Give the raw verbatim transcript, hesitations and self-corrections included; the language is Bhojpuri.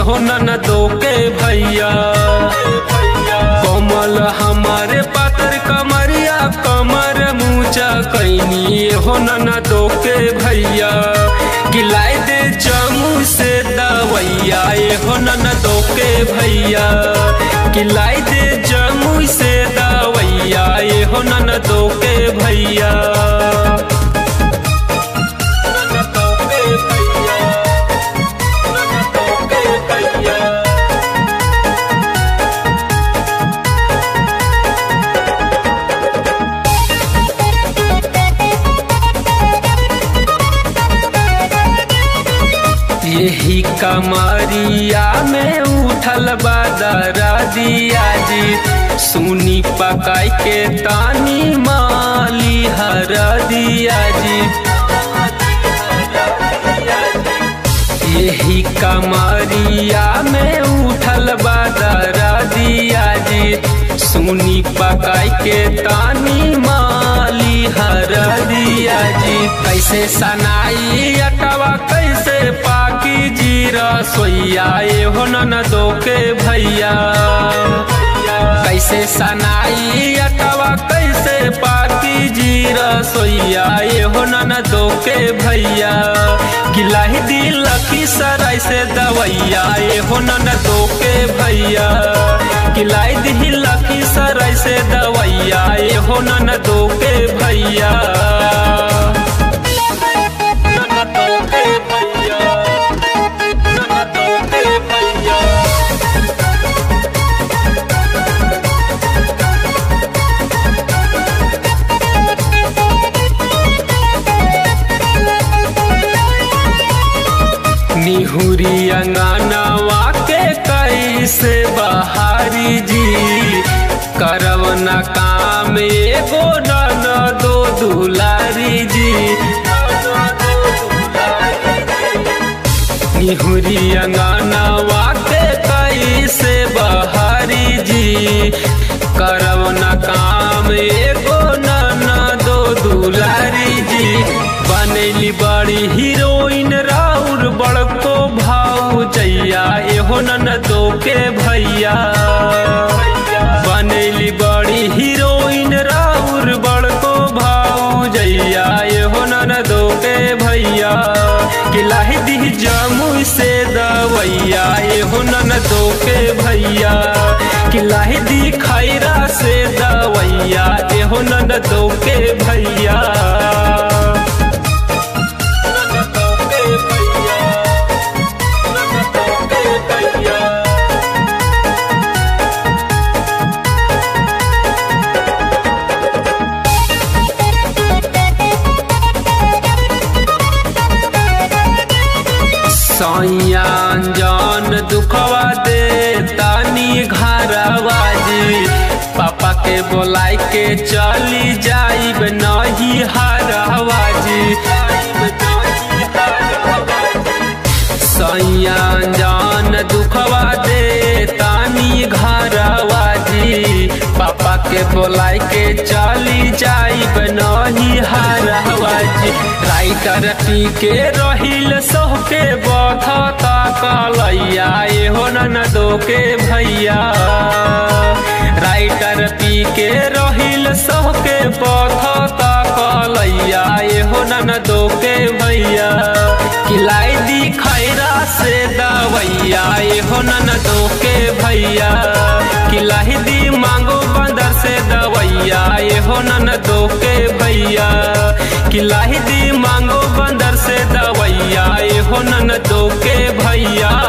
हो ननदो के भैया। कोमल हमारे पातर कमरिया कमर मूचा कैनी हो ननदो के भैया। गिलाए दे जामू से दवैया हो ननदो के भैया। गिलाए दे जामू से दवैया हो ननदो के भैया। यही कमरिया में उठल बादरा दिया जी। सुनी पकाई के तानी माली हर दिया जी। यही कमरिया में उठल बादरा दिया जी। सुनी पकाई के तानी माली हर दिया जी। कैसे सनाई अटवा कैसे पाकी जीरा सोइया हो ननदो के भैया। कैसे सनाई अटवा कैसे पाकी जीरा सोइया हो ननदो के भैया। गिलाही दी लखीसराय से दवैया हो ननदो के भैया। गिलाई दी लखीसराय से दवैया हो ननदो के भैया। निहुरी अंगनवा के कैसे बहारी जी। करवना काम एगो ननदो दुलारी जी। निहुरी अंगनवा के कैसे बहारी जी। करवना काम एगो ननदो दुलारी जी। बनेली बड़ी हीरोइन राउर बड़को भाऊ जैया एहो ननदो के भैया। बनेली बड़ी हीरोइन राउर बड़को भाऊ जैया एहो ननदो के भैया। गिलाही दी जामू से दवैया एहो ननदो के भैया। गिलाही दी खैरा से दवैया एहो ननदो के भैया। सैया जान दुखवा दे तानी घरवा जी। पापा के बोलाई के चली जाइब नहीं हरवा जी। सैया जान दुखवा दे तानी घरवा जी। पापा के बोलाई के चली जाइब नहीं हरवा जी। राइटर पी के रहिल सोह के बधता कलैया हो ननदो के भैया। राइटर पी के रहिल सोह के बधता कलैया हो ननदो के भैया। गिलाई दी खैरा से दवैया हो ननदो के भैया। गिलाई दी मांगो बंदर से दवैया हो ननदो के भैया। गिलाई दी मांगो बंदर से दवैया हो ननदो के भैया।